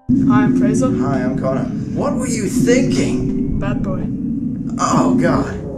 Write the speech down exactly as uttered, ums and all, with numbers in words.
Hi, I'm Fraser. Hi, I'm Connor. What were you thinking? Bad boy. Oh, God.